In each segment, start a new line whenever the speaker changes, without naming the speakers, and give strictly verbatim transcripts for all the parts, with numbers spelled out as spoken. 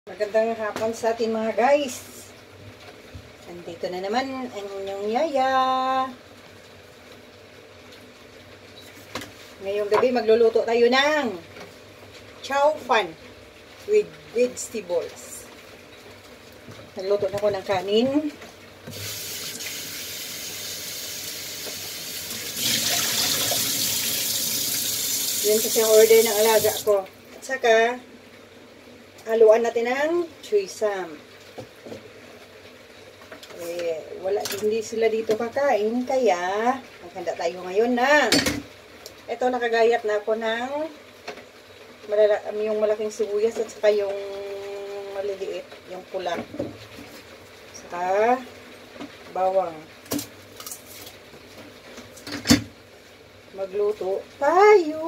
Magandang hapon sa atin mga guys. Andito na naman ang inyong yaya. Ngayong gabi magluluto tayo ng chow fan with vegetables. Nagluto na ako ng kanin. Yan kasi ang order ng alaga ko. At saka haluan natin ng trisam. Eh, wala, hindi sila dito kakain, kaya maghanda tayo ngayon na ito, nakagayat na ako ng malala, yung malaking sibuyas at saka yung maliliit, yung pula. Saka bawang. Magluto tayo.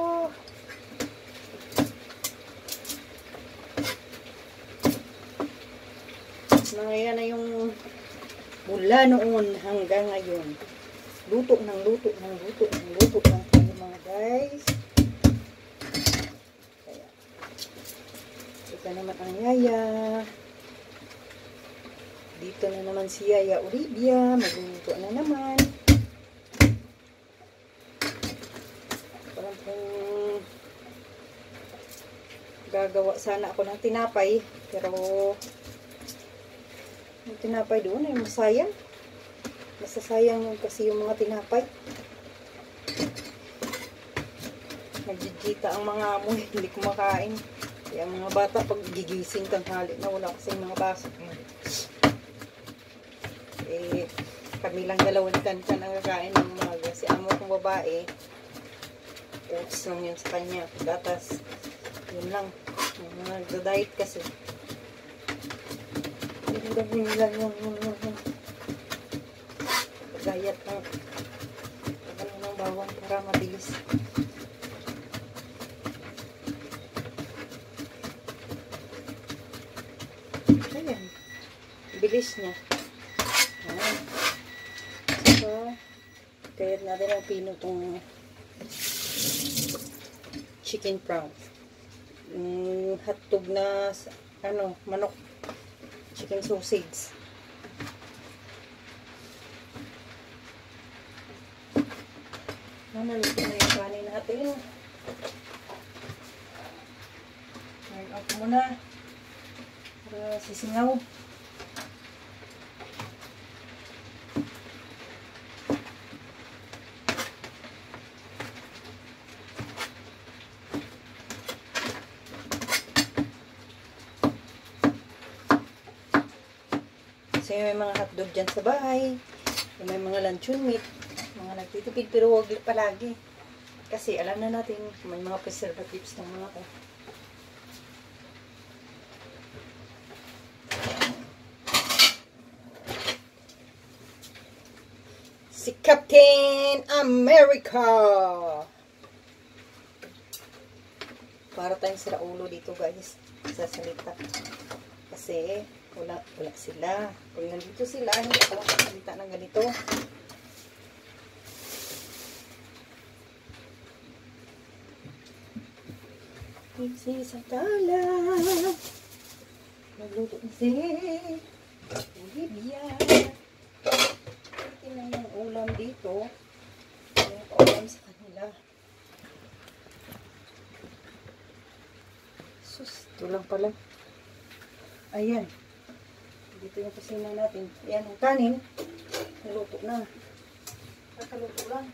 Ngayon na yung mula noon hanggang ngayon. Luto ng luto ng luto ng luto ng tayo mga guys. Kaya, ito naman ang yaya. Dito na naman si Yaya Olivia. Magluluto na naman. Parang kung gagawa sana ako ng tinapay. Pero yung tinapay doon ay masayang. Masasayang yung kasi yung mga tinapay. Nagjijita ang mga amoy. Hindi kumakain. Kaya ang mga bata pag gigising tanghali na wala kasi mga baso. Eh, kami lang dalawang kan-kan ang kakain ng mga kasi amo kong babae. Oats lang yun sa kanya. Gatas. Yun lang. Nagda-diet kasi. Gawin lang yung gayat ng pagano ng bawang para mabilis. Ayan. Bilis niya. Ayan. So, kayat natin ang pino itong chicken prawns. Mm, hotdog na ano, manok. Chicken sausage. Naluto na yung kanin natin. Turn off muna. Para sisingaw. Kasi may mga hotdog dyan sa bahay. May mga luncheon meat. Mga nagtitipid pero huwag palagi. Kasi alam na natin may mga preservatives ng mga ko. Si Captain America! Para tayong sira ulo dito guys. Sa salita. Kasi wala, wala sila. Kung nandito sila, hindi ako makasalita ng ganito. Ipsi sa tala. Nagluto na si Olivia. Ito na yung ulam dito. Yung ulam sa kanila. Sus, ito lang pala. Ayan. Dito yung kusina natin. Ayan ang kanin. Naluto na. Nakaluto lang.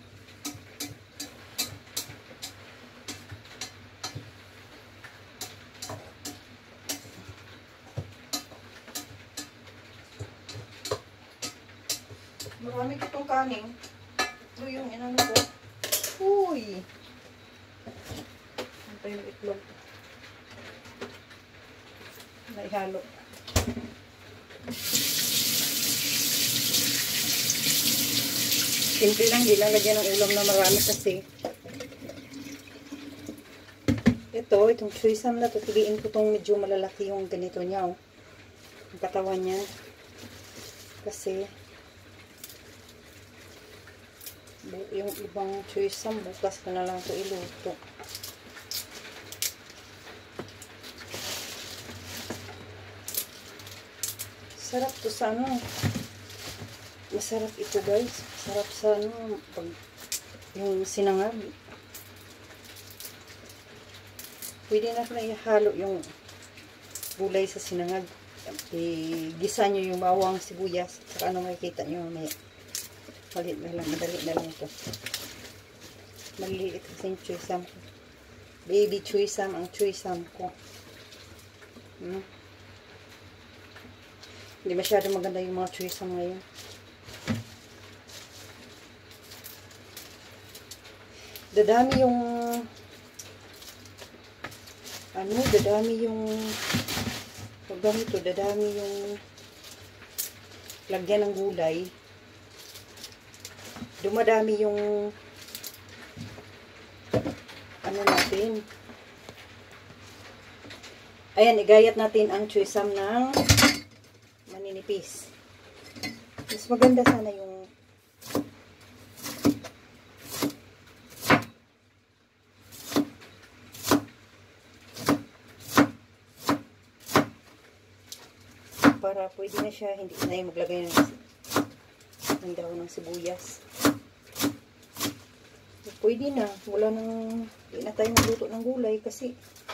Marami itong kanin. Ito yung inano ko. Uy! Ito yung itlog. Naihalo. Simple lang, di lang lagyan ng ulam na marami kasi. Ito, itong trisam na to, piliin ko itong medyo malalaki yung ganito niya, oh. Ang katawan niya. Kasi, yung ibang trisam, bukas ko na lang ito iluto. Masarap to sa ano. Masarap ito guys. Masarap sa ano. Pag, yung sinangag. Pwede na pala ihalo yung gulay sa sinangag. I-gisa nyo yung bawang, sibuyas. Saka ano makikita nyo mamaya. Malit na lang. Madali na lang ito. Maliliit kasi yung chuysam ko. Baby chuysam. Ang chuysam ko. Hmm. Hindi masyado maganda yung mga chuysam ngayon. Dadami yung ano, dadami yung pag ganito, dadami yung lagyan ng gulay. Dumadami yung ano natin. Ayan, igayat natin ang chuysam ng maninipis. Mas maganda sana yung para pwede na siya, hindi na yung maglagay ng, ng dahon ng sibuyas. Pwede na, wala nang, hindi na tayo magluto ng gulay kasi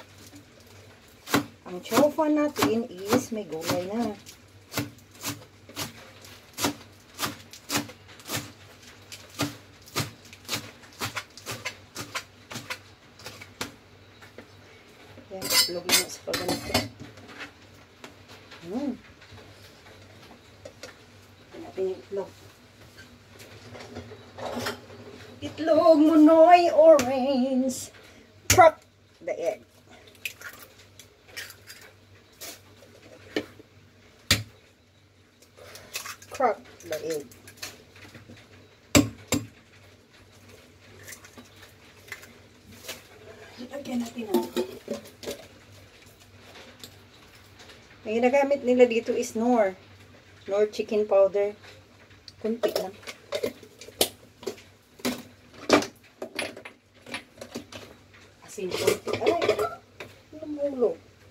ang chow fan natin is may gulay na. Yan, login mo sa pagganito. Hmm. Natin yung itlog. Itlog Munoy orange. Crack the egg. Crack the egg. Lagyan natin ang ang ginagamit nila dito is Knorr. Knorr chicken powder. Kunti lang. Asin kunti. Aray! Lumulog.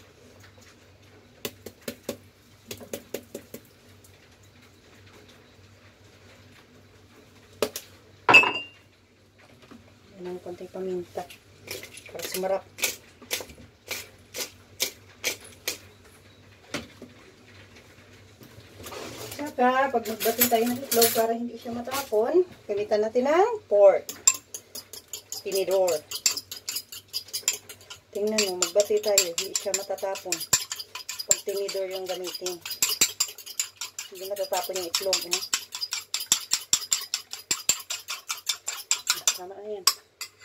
Yan ang konting paminta. Para sumarap. Saka, pag magbatin tayo ng itlog para hindi siya matapon, gamitan natin ng fork. Tinidor. Tingnan mo, magbati tayo, hindi siya matatapon. Pag tinidor yung gamitin. Hindi matatapon yung itlog. Eh? Tama na yan.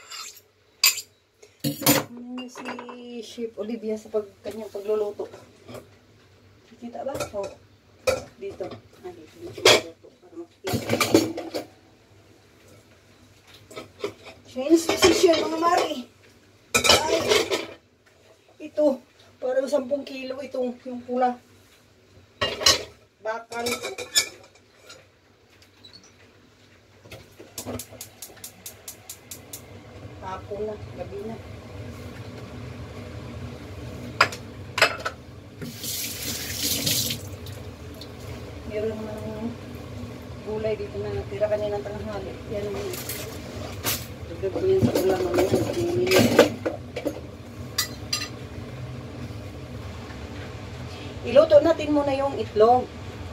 Ano si Chef Olivia sa pag, kanyang pagluluto? Kita ba? O, oh, dito. Ah, dito. Dito. Para makikita. Change position, mga mari. Ay, ito. Parang sampung kilo itong yung pula. Bakal. Hapon na, gabi na. Meron naman ng gulay dito na natira kanina ng tanghali. Yan naman. Dagdag ko yan sa ulam naman. Iluto natin muna yung itlog.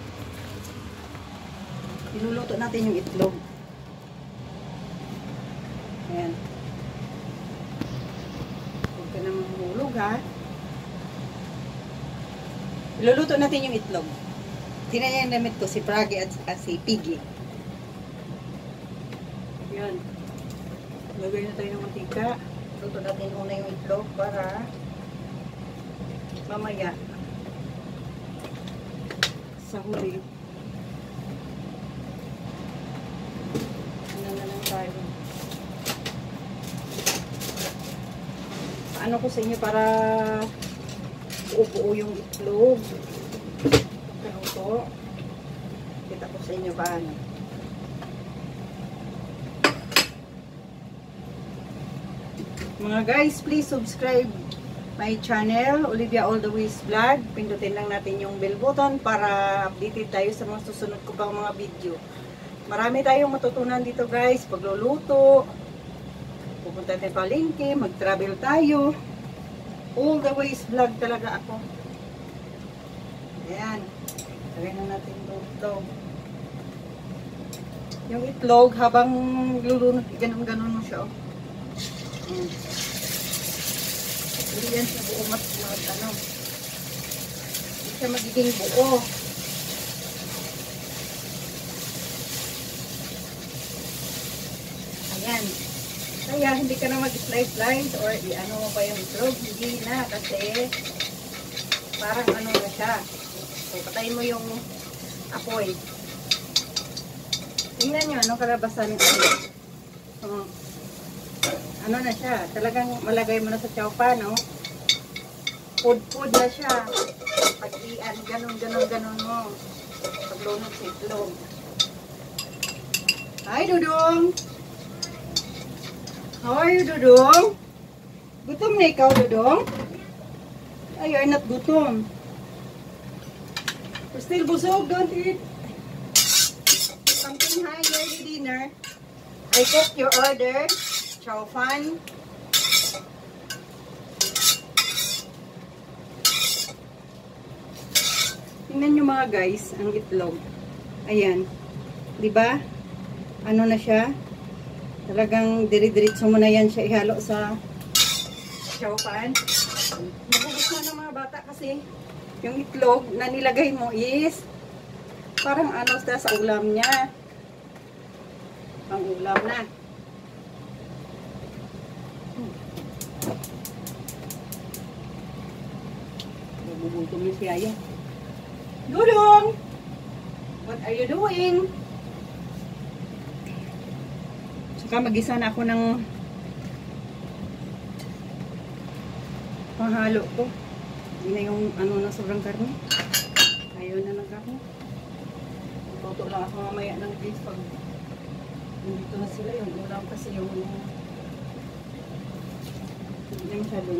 Iluluto natin yung itlog. Ayan. Huwag ka naman mahulog, ha? Iluluto natin yung itlog. Tingnan niya yung damit ko, si Pragi at si Piggy. Ayan. Lagay na tayo ng mantika. Luto natin muna yung itlog para mamaya sa huli. Ano na lang tayo. Paano ko sa inyo para buo-buo yung itlog. Kanuto. Kita ko sa inyo paano. Mga guys, please subscribe my channel, Olivia All The Ways Vlog. Pindutin lang natin yung bell button para updated tayo sa mga susunod ko pang mga video. Marami tayong matutunan dito guys, pagluluto, pupunta tayo palengke, mag-travel tayo. All The Ways Vlog talaga ako. Ayan. Lagay na natin ito. Yung itlog, habang lulunod, ganun-ganun mo siya. Oh. Mm. Hindi yan siya buo mas mag, ano. Hindi siya magiging buo. Ayan. Kaya hindi ka na mag-slice-slice or i-ano mo pa yung itlog. Hindi na kasi parang ano na siya. So, patayin mo yung apoy. Tingnan nyo, anong kalabasan nito. So, ano na siya, talagang malagay mo na sa chowpan, no? Food-food na siya. Pag-ian, ganun, ganun, ganun mo. Paglunod sa itlog. Hi, Dudong! How are you, Dudong? Gutom na ikaw, Dudong? Ay, you're not gutom. You're still busog, don't eat. Something high, early dinner. I cooked your order. Chow fan. Tingnan nyo mga guys, ang itlog. Ayan. Diba? Ano na siya? Talagang diri-diritso mo na yan siya ihalo sa chow pan. Magugustuhan ng mga bata kasi yung itlog na nilagay mo is parang ano sa ulam niya. Pang ulam na. Nagugutom na siya yan. Dudong! What are you doing? Saka mag-isa na ako ng panghalo ko. Hindi na yung ano na sobrang karne. Ayaw na ng karne. Toto lang ako mamaya ng beef pag dito na sila yung ulam kasi yung hindi na masyadong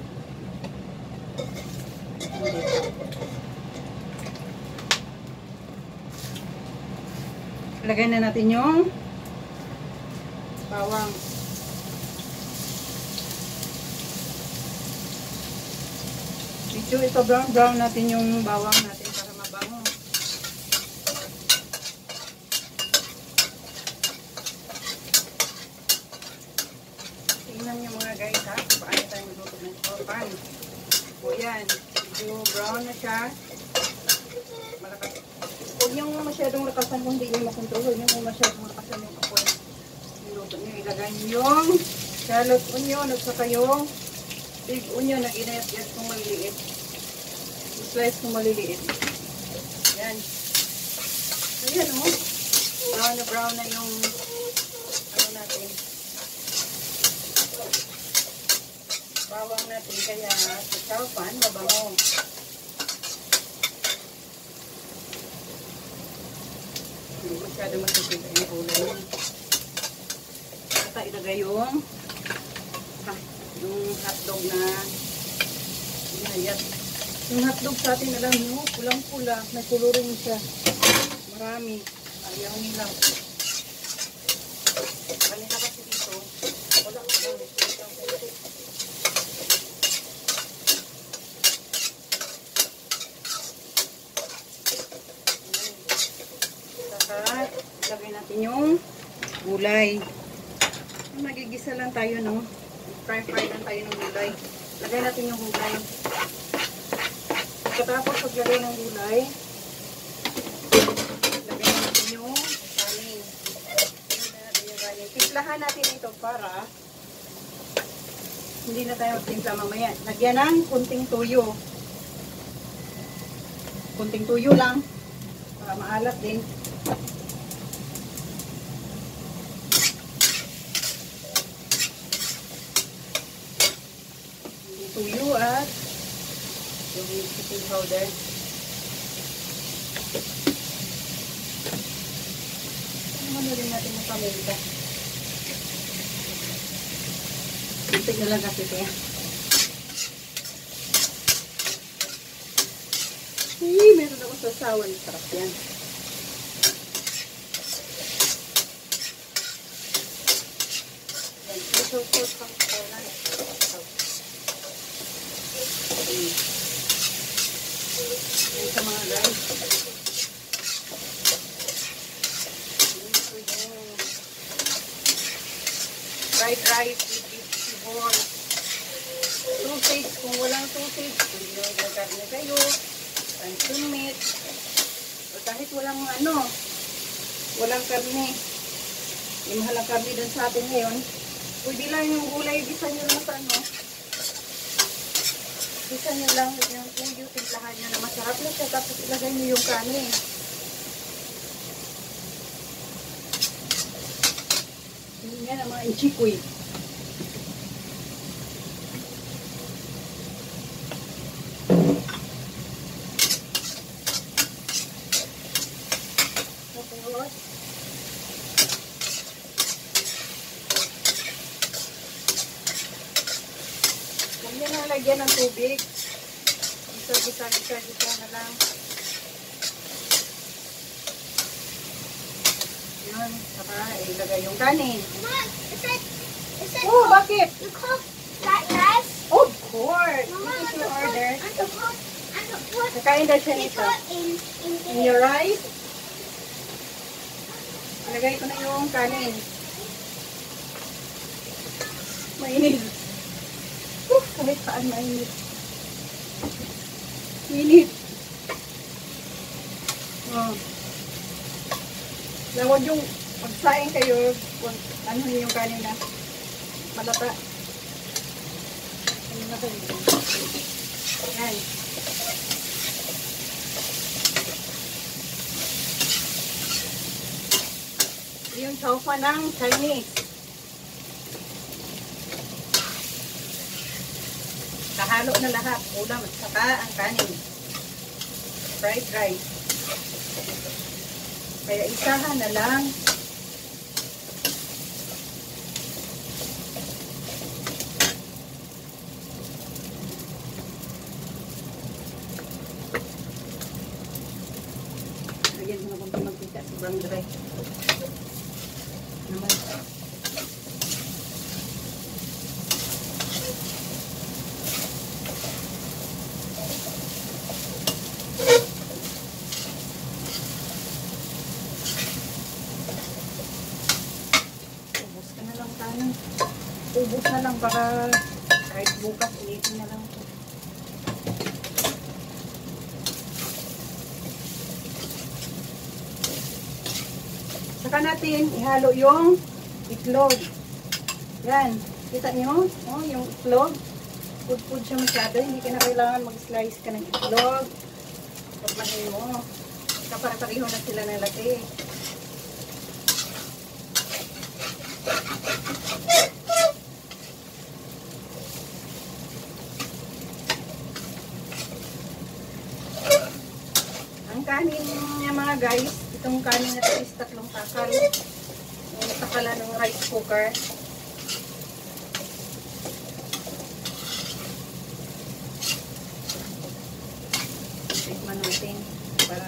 lagay na natin yung bawang. Medyo ito brown brown natin yung bawang natin para mabango. Tingnan nyo mga guys ha, paano tayo magluto ng chowpan. O yan, medyo brown na siya. Malakas. Huwag nyo masyadong lakasan kung hindi nyo makontrol. Huwag nyo masyadong lakasan yung apoy. Niluto nyo, ilagay nyo yung shallot onion at saka yung big onion na ginayat-yat kung maliliit. Slice kung maliliit. Yan. So yan o. Brown na brown na yung ano natin. Bawang natin kaya sa chowpan mabango. Hindi masyado masukit yung ulam. At ilagay yung ha, yung hotdog na ginayat. Yung hotdog sa atin, alam nyo, pulang-pula. May coloring siya. Marami. Ayaw nila. Kanina kasi dito, wala ko lang. Saka, lagay natin yung gulay. Magigisa lang tayo, no? Fry-fry lang tayo ng gulay. Lagay natin yung gulay. Pagkatapos paglagay ng gulay, lagay natin yung kanin. Lagay natin yung kanin. Timplahan natin ito para hindi na tayo magtimpla mamaya. Lagyan ng kunting tuyo. Kunting tuyo lang para maalat din. Tuyo at yung chicken powder. Ano rin natin yung paminta. Kunti na lang kasi kaya. meron ako sa sawan. Sarap yan. Yan. Ito, ito, ito. Yan sa mga guys. Fried rice with vegetable. Sausage, kung walang sausage, pwede nyo magkarne kayo. Pansin meat. O kahit walang ano, walang karne. Yung mahal ang karne dun sa atin ngayon. Pwede lang yung gulay, bisa nyo lang sa ano. Bisa nyo lang yung tuyo, timplahan nyo na masarap lang siya. Tapos ilagay nyo yung kanin. Yun yan ang mga inchikoy. Huwag nyo na lagyan ng tubig. Gisa, gisa, gisa, gisa na lang. Yun, saka ilagay yung kanin.
Mom, is that, is that
Oh, bakit?
you cook fried rice?
Of course!
Mama,
This is
and
your
the
order.
put, and the put, and the put,
Kakain daw siya
you
nito.
put in, in
In
there.
your rice, ilagay ko na yung kanin. Mainit. Uh, kahit saan mainit. Mainit. Oh. Lawag yung pagsaing kayo, kung ano yung kanin na malata. Ano na kayo? Yan. Yung tofu ng Chinese. Kahalo na lahat. Ulam at saka ang kanin. Fried rice. Kaya isahan na lang. Ayan mo na kung pinagpita. Sobrang dry. Naman. Ubus ka na lang tayo. Ubus na lang para kahit bukas ulitin na lang ito. Saka natin ihalo yung itlog. Yan. Kita nyo? Oh, yung itlog. Food-food siya masyado. Hindi ka na kailangan mag-slice ka ng itlog. Pagmahin mo. Kapara-pareho na sila ng laki. Ang kanin niya mga guys, itong kanin na ito is tatlong takal. Yung takala ng rice cooker. Tikman natin para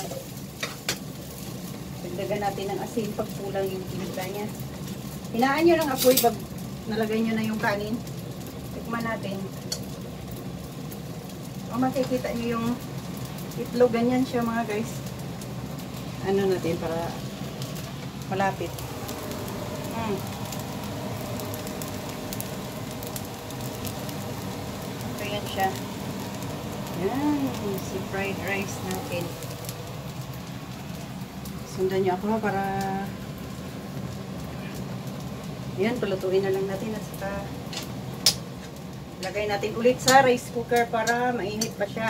dagdagan natin ng asin pag kulang yung tinita niya. Hinaan nyo ng apoy pag nalagay nyo na yung kanin. Tikman natin. O makikita nyo yung itlog, ganyan siya mga guys. Ano natin para malapit. Hmm. So yan siya. Yan, si fried rice natin. Sundan nyo ako para yan, palutuin na lang natin at saka lagay natin ulit sa rice cooker para mainit pa siya.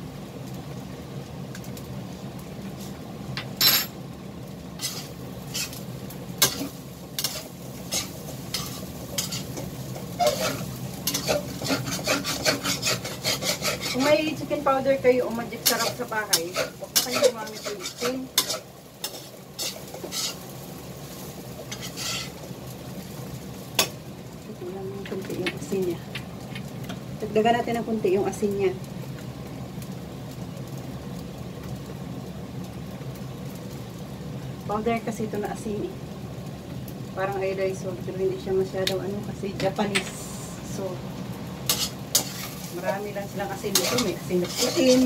Kung may chicken powder kayo o magic sarap sa bahay, huwag na kayo gumamit yung chicken. Ito lang yung kunti yung asin niya. Dagdagan natin ng kunti yung asin niya. Powder kasi ito na asin eh. Parang iodized salt, pero hindi siya masyadong ano kasi Japanese salt. Marami lang silang asin dito. May asin na putin.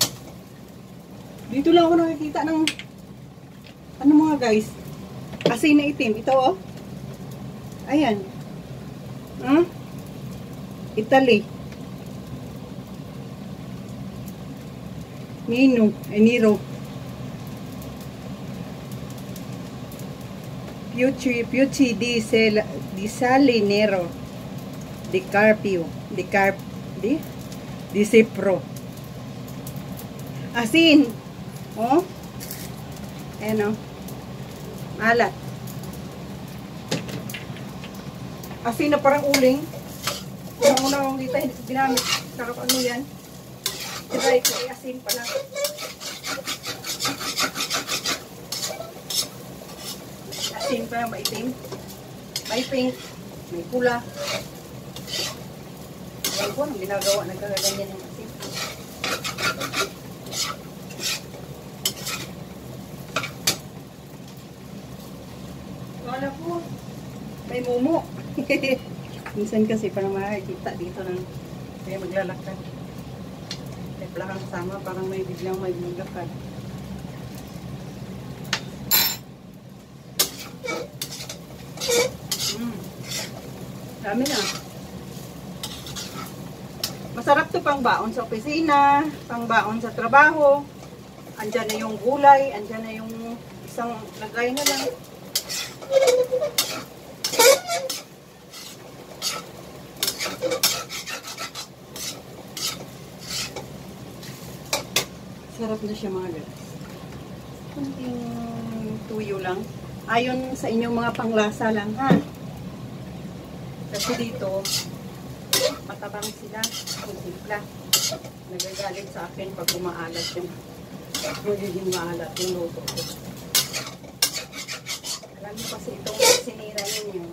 Dito lang ako nakikita ng ano mga guys. Asin na itim. Ito oh. Ayan. Huh? Italy. Nino. Eh, Nero. Pucci, Pucci di, Sel, di Salinero. Di Carpio. Di Carp. Di? Di Cipro. Asin. Oh. Ayan oh. Alat. Asin na parang uling. Una-una akong dito, hindi ko ginamit. Sarap ano yan. Try ko, ay asin pala. Asin pa, maitim. May pink. May pula. Ayan ko, anong ginagawa, nagkaganyan yung asin. Wala po. May mumu. Minsan kasi parang makikita dito ng kaya maglalakad. May plakang sama, parang may biglang may maglakad. Mm. Dami na. Masarap to pang baon sa opisina, pang baon sa trabaho. Andyan na yung gulay, andyan na yung isang lagay na lang. Sarap na siya mga guys. Kunting tuyo lang. Ayon sa inyong mga panglasa lang ha. Kasi dito, matabang sila. Simpla. Nagagalit sa akin pag umaalat yung magiging maalat yung luto ko. Alam niyo kasi itong sinira ninyo.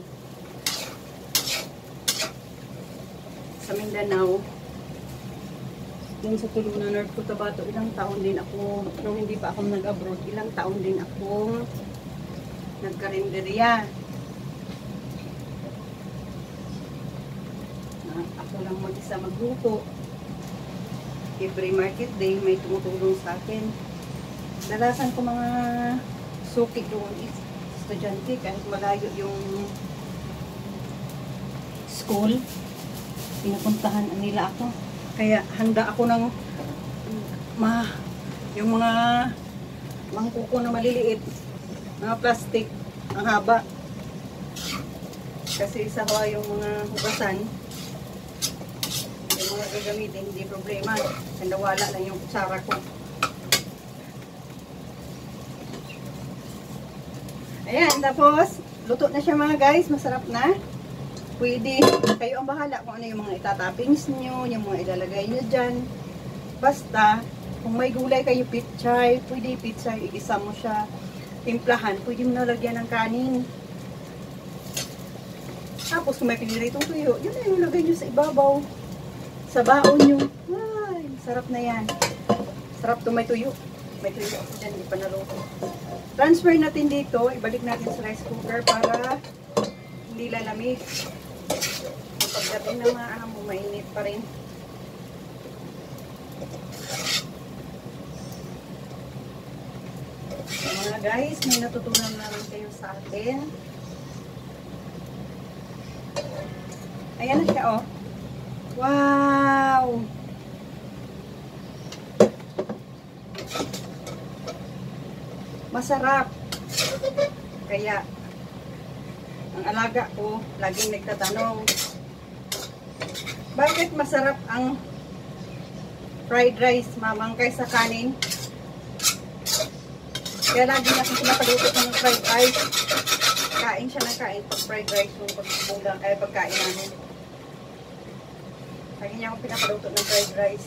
Sa Mindanao, dun sa Tulunan, North Cotabato, ilang taon din ako, nung hindi pa ako nag-abroad, ilang taon din akong nagkarinderya. Na, ako lang mag-isa magluto. Every market day, may tumutulong sa akin. Dalasan ko mga suki doon is estudyante, kahit malayo yung school, pinupuntahan nila ako. Kaya handa ako ng ma, yung mga mangkuko na maliliit, mga plastic, ang haba. Kasi isa ko yung mga hugasan, yung mga gagamitin, hindi problema. Kaya wala lang yung kutsara ko. Ayan, tapos, luto na siya mga guys, masarap na. Pwede, kayo ang bahala kung ano yung mga itatoppings nyo, yung mga ilalagay nyo dyan. Basta, kung may gulay kayo, pichay, pwede pichay, igisa mo siya, timplahan, pwede mo nalagyan ng kanin. Tapos, kung may piniritong tuyo, yun na yung lagay nyo sa ibabaw. Sa baon nyo. Ay, sarap na yan. Sarap to may tuyo. May tuyo ako dyan, hindi pa naluto. Transfer natin dito, ibalik natin sa rice cooker para hindi lalamig. Pagdating na mga ano mo, mainit pa rin. So, mga guys, may natutunan naman kayo sa atin. Ayan na siya, oh. Wow! Masarap. Kaya, ang alaga ko, laging nagtatanong, bakit masarap ang fried rice, mamang, kaysa kanin? Kaya lagi natin pinapaluto ng fried rice. Kain siya ng kain pag fried rice yung pagbulang, ay pagkain namin. Lagi niya akong pinapaluto ng fried rice.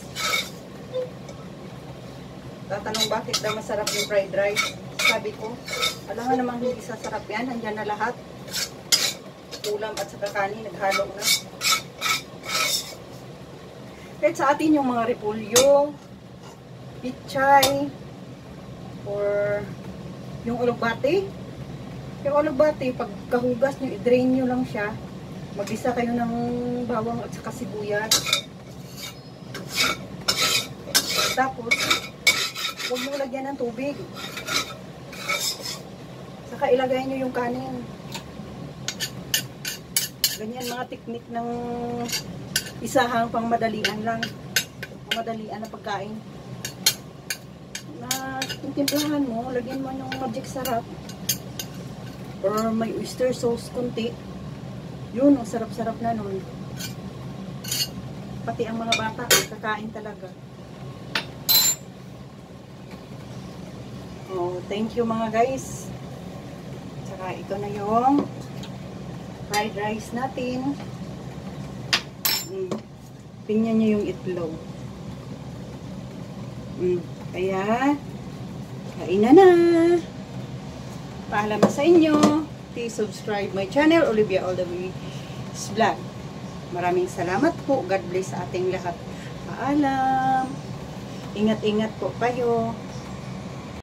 Tatanong bakit daw masarap yung fried rice. Sabi ko, alam nga namang hindi sasarap yan. Nandiyan na lahat. Ulam at saka kanin, naghalo na. Kahit sa atin yung mga repolyo, pichay, or Yung ulugbati. Yung ulugbati, pag kahugas nyo, i-drain nyo lang siya. Mag-isa kayo ng bawang at saka sibuyas. Tapos, huwag nyo lagyan ng tubig. Saka ilagay nyo yung kanin. Ganyan mga teknik ng isahang pang madalian lang. Pang madalian na pagkain. Na timplahan mo, lagyan mo yung magic sarap. Or may oyster sauce konti. Yun, ang sarap-sarap na nun. Pati ang mga bata, kakain talaga. Oh, thank you mga guys. Saka ito na yung fried rice natin. Mm. Tingnan nyo yung itlog. Mm. Kaya, kain na na. Paalam na sa inyo. Please subscribe my channel, Olivia Aldawi's Vlog. Maraming salamat po. God bless sa ating lahat. Paalam. Ingat-ingat po kayo.